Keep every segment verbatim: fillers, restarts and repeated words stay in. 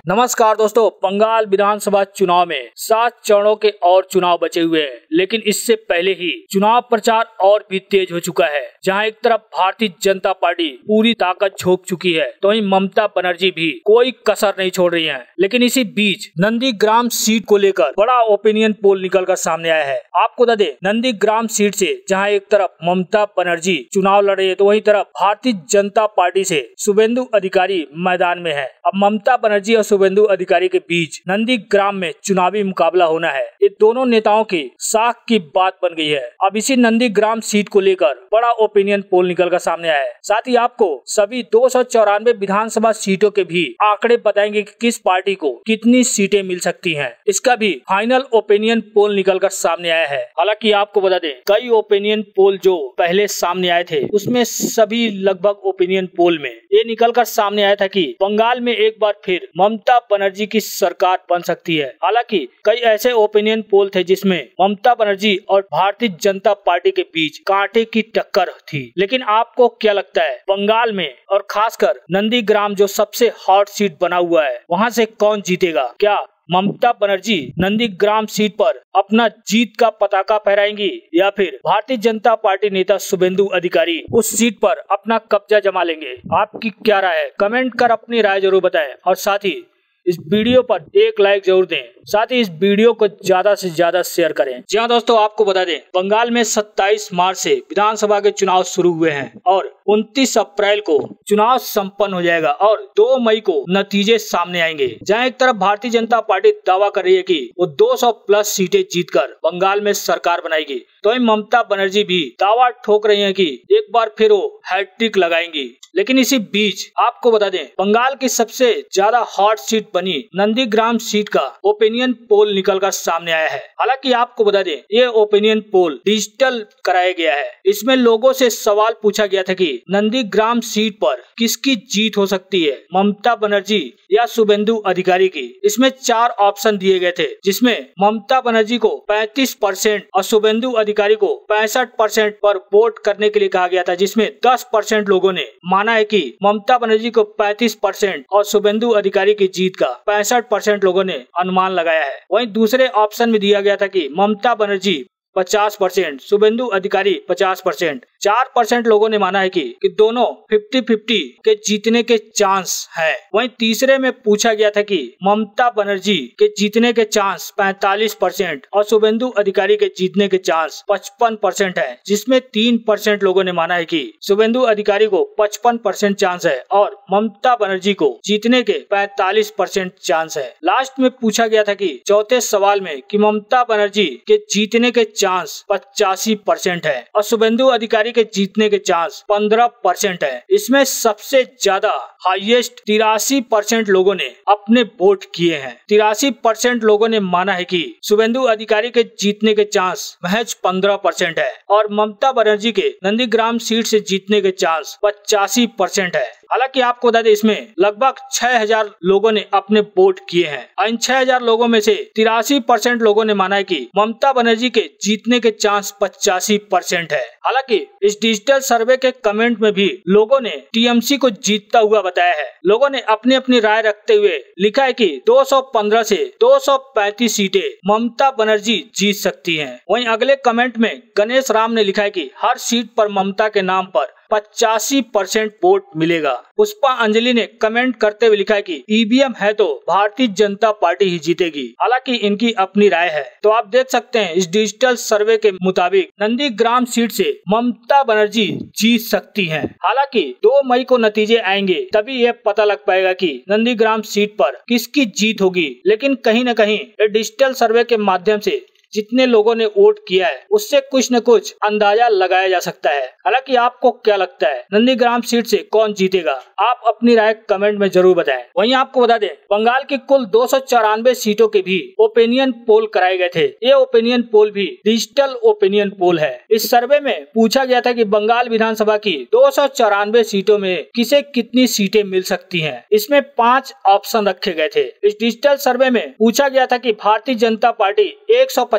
नमस्कार दोस्तों, बंगाल विधानसभा चुनाव में सात चरणों के और चुनाव बचे हुए हैं, लेकिन इससे पहले ही चुनाव प्रचार और भी तेज हो चुका है। जहां एक तरफ भारतीय जनता पार्टी पूरी ताकत झोंक चुकी है, तो वहीं ममता बनर्जी भी कोई कसर नहीं छोड़ रही हैं। लेकिन इसी बीच नंदीग्राम सीट को लेकर बड़ा ओपिनियन पोल निकलकर सामने आया है। आपको बता दें, नंदीग्राम सीट से जहां एक तरफ ममता बनर्जी चुनाव लड़ रही है, तो वहीं तरफ भारतीय जनता पार्टी से शुभेंदु अधिकारी मैदान में है। अब ममता बनर्जी और शुभेंदु अधिकारी के बीच नंदीग्राम में चुनावी मुकाबला होना है। ये दोनों नेताओं की साख की बात बन गई है। अब इसी नंदीग्राम सीट को लेकर बड़ा ओपिनियन पोल निकलकर सामने आया है। साथ ही आपको सभी दो सौ चौरानवे विधानसभा सीटों के भी आंकड़े बताएंगे कि किस पार्टी को कितनी सीटें मिल सकती हैं। इसका भी फाइनल ओपिनियन पोल निकलकर सामने आया है। हालांकि आपको बता दें, कई ओपिनियन पोल जो पहले सामने आए थे, उसमें सभी लगभग ओपिनियन पोल में ये निकलकर सामने आया था कि बंगाल में एक बार फिर ममता बनर्जी की सरकार बन सकती है। हालांकि कई ऐसे ओपिनियन पोल थे जिसमें ममता बनर्जी और भारतीय जनता पार्टी के बीच कांटे की टक्कर थी। लेकिन आपको क्या लगता है, बंगाल में और खासकर नंदीग्राम जो सबसे हॉट सीट बना हुआ है, वहां से कौन जीतेगा? क्या ममता बनर्जी नंदीग्राम सीट पर अपना जीत का पताका फहराएंगी या फिर भारतीय जनता पार्टी नेता शुभेंदु अधिकारी उस सीट पर अपना कब्जा जमा लेंगे? आपकी क्या राय है? कमेंट कर अपनी राय जरूर बताएं और साथ ही इस वीडियो पर एक लाइक जरूर दें। साथ ही इस वीडियो को ज्यादा से ज्यादा शेयर करें। जी हाँ दोस्तों, आपको बता दें, बंगाल में सत्ताईस मार्च से विधानसभा के चुनाव शुरू हुए हैं और उनतीस अप्रैल को चुनाव संपन्न हो जाएगा और दो मई को नतीजे सामने आएंगे। जहां एक तरफ भारतीय जनता पार्टी दावा कर रही है कि वो दो सौ प्लस सीटें जीतकर बंगाल में सरकार बनाएगी, तो वहीं ममता बनर्जी भी दावा ठोक रही है कि एक बार फिर वो हैट्रिक लगाएंगी। लेकिन इसी बीच आपको बता दें, बंगाल की सबसे ज्यादा हॉट सीट बनी नंदीग्राम सीट का ओपिनियन पोल निकलकर सामने आया है। हालांकि आपको बता दें, ये ओपिनियन पोल डिजिटल कराया गया है। इसमें लोगों से सवाल पूछा गया था कि नंदीग्राम सीट पर किसकी जीत हो सकती है, ममता बनर्जी या शुभेंदु अधिकारी की। इसमें चार ऑप्शन दिए गए थे, जिसमें ममता बनर्जी को पैंतीस परसेंट और शुभेंदु अधिकारी को पैंसठ परसेंट पर वोट करने के लिए कहा गया था, जिसमें दस परसेंट लोगों ने माना है कि ममता बनर्जी को पैंतीस परसेंट और शुभेंदु अधिकारी की जीत का पैंसठ परसेंट लोगों ने अनुमान लगाया है। वहीं दूसरे ऑप्शन में दिया गया था कि ममता बनर्जी पचास परसेंट, शुभेंदु अधिकारी पचास परसेंट। चार परसेंट लोगों ने माना है कि, कि दोनों फिफ्टी फिफ्टी के जीतने के चांस है। वहीं तीसरे में पूछा गया था कि ममता बनर्जी के जीतने के चांस पैंतालीस परसेंट और शुभेंदु अधिकारी के जीतने के चांस पचपन परसेंट है, जिसमें तीन परसेंट लोगों ने माना है कि शुभेंदु अधिकारी को पचपन परसेंट चांस है और ममता बनर्जी को जीतने के पैंतालीस परसेंट चांस है। लास्ट में पूछा गया था कि चौथे सवाल में कि ममता बनर्जी के जीतने के चांस पचासी परसेंट है और शुभेंदु अधिकारी के जीतने के चांस पंद्रह परसेंट है। इसमें सबसे ज्यादा हाईएस्ट तिरासी परसेंट लोगों ने अपने वोट किए हैं। तिरासी परसेंट लोगों ने माना है कि शुभेंदु अधिकारी के जीतने के चांस महज पंद्रह परसेंट है और ममता बनर्जी के नंदीग्राम सीट से जीतने के चांस पचासी परसेंट है। हालांकि आपको बता दें, इसमें लगभग छह हजार लोगों ने अपने वोट किए हैं। इन छह हजार लोगों में से तिरासी परसेंट लोगों ने माना है कि ममता बनर्जी के जीतने के चांस पचासी परसेंट है। हालांकि इस डिजिटल सर्वे के कमेंट में भी लोगों ने टीएमसी को जीतता हुआ बताया है। लोगों ने अपनी अपनी राय रखते हुए लिखा है कि दो सौ पंद्रह से दो सौ पैंतीस सीटें ममता बनर्जी जीत सकती हैं। वहीं अगले कमेंट में गणेश राम ने लिखा है कि हर सीट पर ममता के नाम पर पचासी परसेंट वोट मिलेगा। पुष्पा अंजलि ने कमेंट करते हुए लिखा है कि ईवीएम है तो भारतीय जनता पार्टी ही जीतेगी। हालांकि इनकी अपनी राय है। तो आप देख सकते हैं, इस डिजिटल सर्वे के मुताबिक नंदीग्राम सीट से ममता बनर्जी जीत सकती हैं। हालांकि दो मई को नतीजे आएंगे, तभी यह पता लग पाएगा कि नंदीग्राम सीट पर किसकी जीत होगी। लेकिन कहीं न कहीं डिजिटल सर्वे के माध्यम से जितने लोगों ने वोट किया है, उससे कुछ न कुछ अंदाजा लगाया जा सकता है। हालांकि आपको क्या लगता है, नंदीग्राम सीट से कौन जीतेगा? आप अपनी राय कमेंट में जरूर बताएं। वहीं आपको बता दें, बंगाल की कुल दो सौ चौरानवे सीटों के भी ओपिनियन पोल कराए गए थे। ये ओपिनियन पोल भी डिजिटल ओपिनियन पोल है। इस सर्वे में पूछा गया था कि बंगाल विधानसभा की दो सौ चौरानवे सीटों में किसे कितनी सीटें मिल सकती हैं। इसमें पाँच ऑप्शन रखे गए थे। इस डिजिटल सर्वे में पूछा गया था कि भारतीय जनता पार्टी एक सौ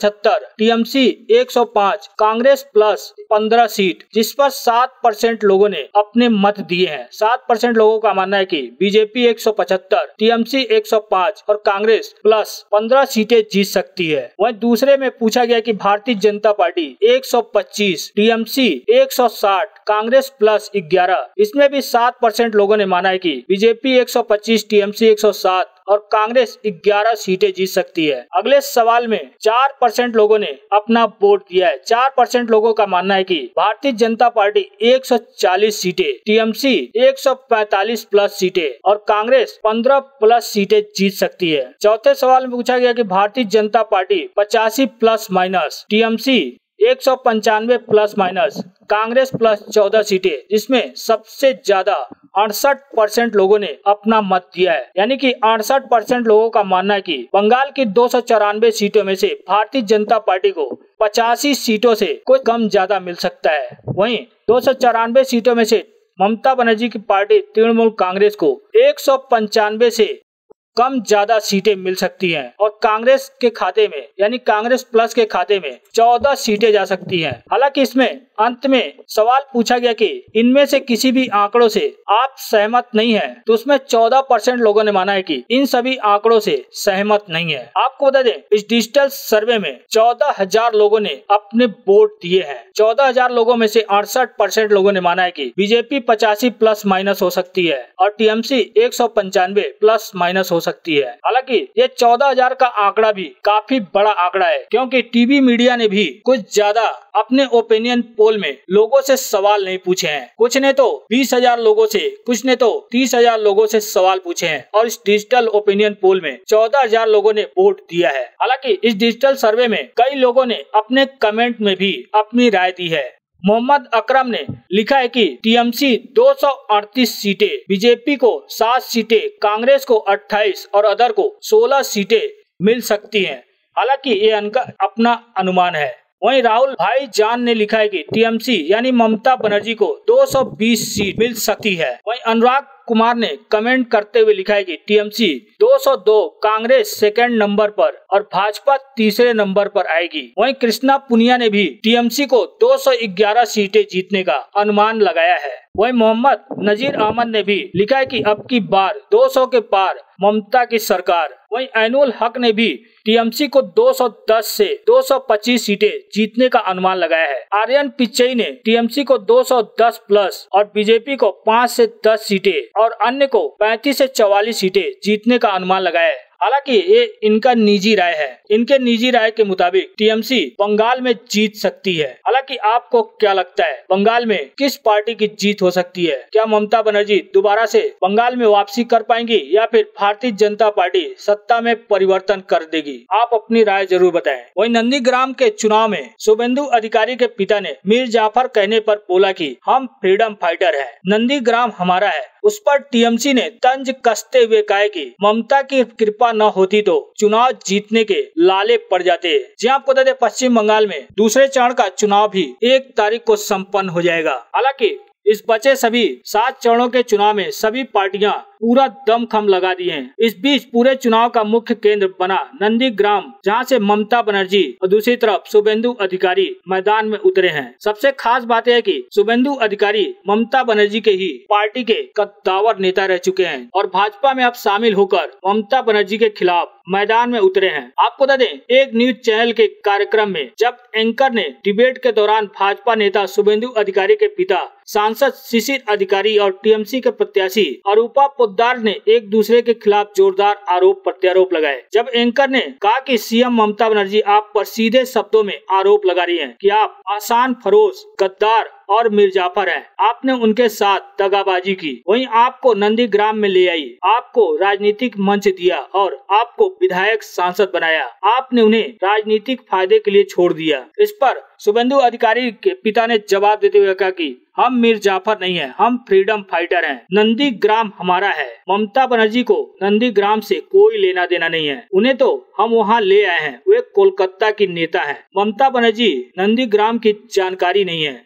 पचहत्तर, टीएमसी एक सौ पाँच, कांग्रेस प्लस पंद्रह सीट, जिस पर सात परसेंट लोगों ने अपने मत दिए हैं। सात परसेंट लोगों का मानना है कि बीजेपी एक सौ पचहत्तर, टीएमसी एक सौ पाँच और कांग्रेस प्लस पंद्रह सीटें जीत सकती है। वहीं दूसरे में पूछा गया कि भारतीय जनता पार्टी एक सौ पच्चीस, टीएमसी एक सौ साठ, कांग्रेस प्लस ग्यारह, इसमें भी सात परसेंट लोगों ने माना है कि बीजेपी एक सौ पच्चीस, टीएमसी एक सौ सात और कांग्रेस ग्यारह सीटें जीत सकती है। अगले सवाल में चार परसेंट लोगों ने अपना वोट दिया है। चार परसेंट लोगों का मानना है कि भारतीय जनता पार्टी एक सौ चालीस सीटें, टीएमसी एक सौ पैंतालीस प्लस सीटें और कांग्रेस पंद्रह प्लस सीटें जीत सकती है। चौथे सवाल में पूछा गया कि भारतीय जनता पार्टी पचासी प्लस माइनस, टीएमसी एक सौ पंचानवे प्लस माइनस, कांग्रेस प्लस चौदह सीटें, जिसमें सबसे ज्यादा अड़सठ परसेंट लोगों ने अपना मत दिया है। यानी कि अड़सठ परसेंट लोगों का मानना है कि बंगाल की दो सौ चौरानवे सीटों में से भारतीय जनता पार्टी को पचासी सीटों से कोई कम ज्यादा मिल सकता है। वहीं दो सौ चौरानवे सीटों में से ममता बनर्जी की पार्टी तृणमूल कांग्रेस को एक सौ पंचानवे से कम ज्यादा सीटें मिल सकती हैं और कांग्रेस के खाते में यानी कांग्रेस प्लस के खाते में चौदह सीटें जा सकती हैं। हालांकि इसमें अंत में सवाल पूछा गया कि इनमें से किसी भी आंकड़ों से आप सहमत नहीं हैं, तो उसमें चौदह परसेंट लोगों ने माना है कि इन सभी आंकड़ों से सहमत नहीं है। आपको बता दें, इस डिजिटल सर्वे में चौदह हजार लोगों ने अपने वोट दिए हैं। चौदह हजार लोगों में से अड़सठ परसेंट लोगों ने माना है कि बीजेपी पचासी प्लस माइनस हो सकती है और टीएमसी एक सौ पंचानवे प्लस माइनस हो सकती है। हालांकि ये चौदह हजार का आंकड़ा भी काफी बड़ा आंकड़ा है, क्योंकि टीवी मीडिया ने भी कुछ ज्यादा अपने ओपिनियन पोल में लोगों से सवाल नहीं पूछे हैं। कुछ ने तो बीस हजार लोगों से, कुछ ने तो तीस हजार लोगों से सवाल पूछे हैं और इस डिजिटल ओपिनियन पोल में चौदह हजार लोगों ने वोट दिया है। हालांकि इस डिजिटल सर्वे में कई लोगों ने अपने कमेंट में भी अपनी राय दी है। मोहम्मद अकरम ने लिखा है कि टीएमसी दो सौ अड़तीस सीटें, बीजेपी को सात सीटें, कांग्रेस को अट्ठाईस और अदर को सोलह सीटें मिल सकती हैं। हालांकि ये उनका अपना अनुमान है। वहीं राहुल भाई जान ने लिखा है कि टीएमसी यानी ममता बनर्जी को दो सौ बीस सीट मिल सकती है। वहीं अनुराग कुमार ने कमेंट करते हुए लिखा है कि टीएमसी दो सौ दो, कांग्रेस सेकंड नंबर पर और भाजपा तीसरे नंबर पर आएगी। वहीं कृष्णा पुनिया ने भी टीएमसी को दो सौ ग्यारह सीटें जीतने का अनुमान लगाया है। वहीं मोहम्मद नजीर अहमद ने भी लिखा है कि अब की बार दो सौ के पार ममता की सरकार। वहीं ऐनुल हक ने भी टीएमसी को दो सौ दस से दो सौ पच्चीस सीटें जीतने का अनुमान लगाया है। आर्यन पिच्चई ने टीएमसी को दो सौ दस प्लस और बीजेपी को पाँच से दस सीटें और अन्य को पैंतीस से चौवालीस सीटें जीतने का अनुमान लगाया है। हालांकि ये इनका निजी राय है। इनके निजी राय के मुताबिक टीएमसी बंगाल में जीत सकती है। हालांकि आपको क्या लगता है, बंगाल में किस पार्टी की जीत हो सकती है? क्या ममता बनर्जी दोबारा से बंगाल में वापसी कर पाएंगी या फिर भारतीय जनता पार्टी सत्ता में परिवर्तन कर देगी? आप अपनी राय जरूर बताएं। वहीं नंदीग्राम के चुनाव में शुभेंदु अधिकारी के पिता ने मीर जाफर कहने पर बोला कि हम फ्रीडम फाइटर हैं, नंदीग्राम हमारा है। उस पर टीएमसी ने तंज कसते हुए कहा कि ममता की कृपा न होती तो चुनाव जीतने के लाले पड़ जाते। जी आपको बता दें, पश्चिम बंगाल में दूसरे चरण का चुनाव भी एक तारीख को संपन्न हो जाएगा। हालांकि इस बचे सभी सात चरणों के चुनाव में सभी पार्टियां पूरा दमखम लगा दिए हैं। इस बीच पूरे चुनाव का मुख्य केंद्र बना नंदीग्राम, जहां से ममता बनर्जी और दूसरी तरफ शुभेंदु अधिकारी मैदान में उतरे हैं। सबसे खास बात यह है कि शुभेंदु अधिकारी ममता बनर्जी के ही पार्टी के कद्दावर नेता रह चुके हैं और भाजपा में अब शामिल होकर ममता बनर्जी के खिलाफ मैदान में उतरे हैं। आपको बता दें, एक न्यूज चैनल के कार्यक्रम में जब एंकर ने डिबेट के दौरान भाजपा नेता शुभेंदु अधिकारी के पिता सांसद शिशिर अधिकारी और टीएमसी के प्रत्याशी अरूपा पोद्दार ने एक दूसरे के खिलाफ जोरदार आरोप प्रत्यारोप लगाए। जब एंकर ने कहा कि सीएम ममता बनर्जी आप पर सीधे शब्दों में आरोप लगा रही हैं कि आप आसान फरोश, गद्दार और मीर जाफर हैं, आपने उनके साथ दगाबाजी की, वहीं आपको नंदीग्राम में ले आई, आपको राजनीतिक मंच दिया और आपको विधायक सांसद बनाया, आपने उन्हें राजनीतिक फायदे के लिए छोड़ दिया। इस पर शुभेंदु अधिकारी के पिता ने जवाब देते हुए कहा कि हम मीर जाफर नहीं हैं, हम फ्रीडम फाइटर हैं, नंदीग्राम हमारा है। ममता बनर्जी को नंदीग्राम से कोई लेना देना नहीं है, उन्हें तो हम वहाँ ले आए हैं, वे कोलकाता की नेता हैं। ममता बनर्जी नंदीग्राम की जानकारी नहीं है, वह झूठ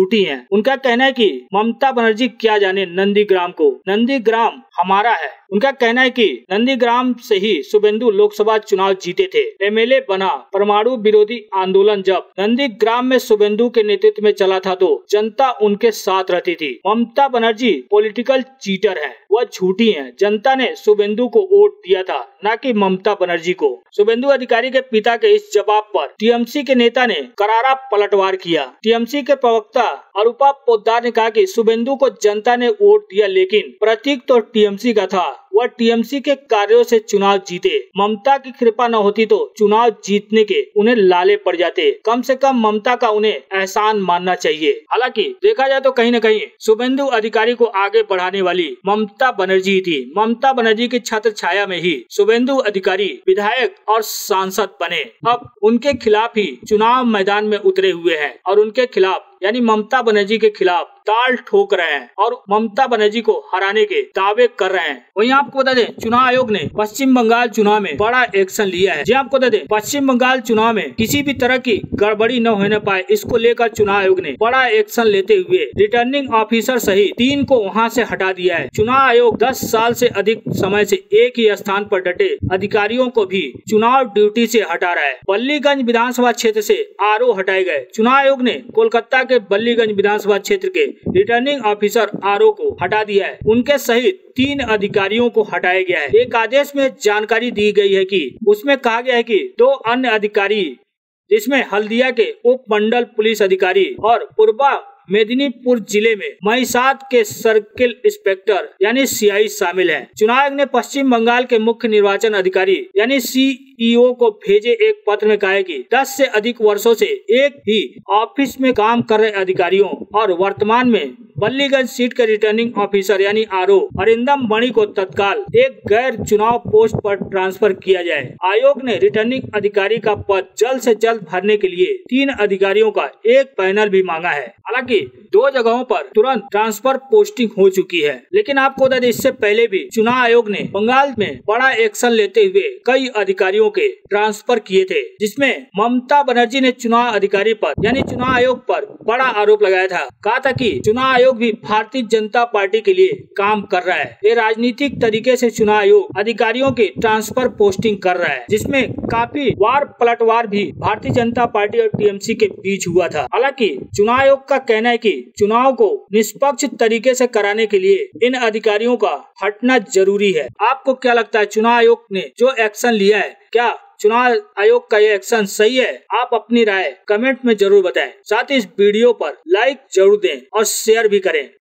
झूठी हैं। उनका कहना है कि ममता बनर्जी क्या जाने नंदीग्राम को, नंदीग्राम हमारा है। उनका कहना है कि नंदीग्राम से ही शुभेंदु लोकसभा चुनाव जीते थे। एमएलए बना परमाणु विरोधी आंदोलन जब नंदीग्राम में शुभेंदु के नेतृत्व में चला था तो जनता उनके साथ रहती थी। ममता बनर्जी पॉलिटिकल चीटर है, वह झूठी है। जनता ने शुभेंदु को वोट दिया था, न कि ममता बनर्जी को। शुभेंदु अधिकारी के पिता के इस जवाब पर टीएमसी के नेता ने करारा पलटवार किया। टीएमसी के प्रवक्ता अरूपा पोद्दार ने कहा कि शुभेंदु को जनता ने वोट दिया, लेकिन प्रतीक तो टीएमसी का था, वह टीएमसी के कार्यों से चुनाव जीते। ममता की कृपा न होती तो चुनाव जीतने के उन्हें लाले पड़ जाते। कम से कम ममता का उन्हें एहसान मानना चाहिए। हालांकि देखा जाए तो कहीं न कहीं शुभेंदु अधिकारी को आगे बढ़ाने वाली ममता बनर्जी थी। ममता बनर्जी की छत्र छाया में ही शुभेंदु अधिकारी विधायक और सांसद बने। अब उनके खिलाफ ही चुनाव मैदान में उतरे हुए हैं और उनके खिलाफ यानी ममता बनर्जी के खिलाफ ताल ठोक रहे हैं और ममता बनर्जी को हराने के दावे कर रहे हैं। वहीं आपको बता दें, चुनाव आयोग ने पश्चिम बंगाल चुनाव में बड़ा एक्शन लिया है। जी आपको बता दें, पश्चिम बंगाल चुनाव में किसी भी तरह की गड़बड़ी न होने पाए, इसको लेकर चुनाव आयोग ने बड़ा एक्शन लेते हुए रिटर्निंग ऑफिसर सहित तीन को वहां से हटा दिया है। चुनाव आयोग दस साल से अधिक समय से एक ही स्थान पर डटे अधिकारियों को भी चुनाव ड्यूटी से हटा रहा है। बल्लीगंज विधानसभा क्षेत्र से आरओ हटाए गए। चुनाव आयोग ने कोलकाता के बल्लीगंज विधानसभा क्षेत्र के रिटर्निंग ऑफिसर आरओ को हटा दिया है। उनके सहित तीन अधिकारियों को हटाया गया है। एक आदेश में जानकारी दी गई है कि उसमें कहा गया है कि दो अन्य अधिकारी, जिसमें हल्दिया के उप मंडल पुलिस अधिकारी और पूर्वा मेदिनीपुर जिले में महिसाद के सर्किल इंस्पेक्टर यानी सीआई शामिल हैं। चुनाव आयोग ने पश्चिम बंगाल के मुख्य निर्वाचन अधिकारी यानी सीईओ को भेजे एक पत्र में कहा है कि दस से अधिक वर्षों से एक ही ऑफिस में काम कर रहे अधिकारियों और वर्तमान में बल्लीगंज सीट के रिटर्निंग ऑफिसर यानी आरओ अरिंदम मणि को तत्काल एक गैर चुनाव पोस्ट पर ट्रांसफर किया जाए। आयोग ने रिटर्निंग अधिकारी का पद जल्द से जल्द भरने के लिए तीन अधिकारियों का एक पैनल भी मांगा है। हालांकि दो जगहों पर तुरंत ट्रांसफर पोस्टिंग हो चुकी है, लेकिन आपको बता दें इससे पहले भी चुनाव आयोग ने बंगाल में बड़ा एक्शन लेते हुए कई अधिकारियों के ट्रांसफर किए थे, जिसमें ममता बनर्जी ने चुनाव अधिकारी पर यानी चुनाव आयोग पर बड़ा आरोप लगाया था। कहा था कि चुनाव आयोग भी भारतीय जनता पार्टी के लिए काम कर रहा है। ये राजनीतिक तरीके से चुनाव आयोग अधिकारियों की ट्रांसफर पोस्टिंग कर रहा है, जिसमें काफी वार पलटवार भी भारतीय जनता पार्टी और टीएमसी के बीच हुआ था। हालांकि चुनाव आयोग का कहना है कि चुनाव को निष्पक्ष तरीके से कराने के लिए इन अधिकारियों का हटना जरूरी है। आपको क्या लगता है, चुनाव आयोग ने जो एक्शन लिया है, क्या चुनाव आयोग का ये एक्शन सही है? आप अपनी राय कमेंट में जरूर बताएं। साथ ही इस वीडियो पर लाइक जरूर दें और शेयर भी करें।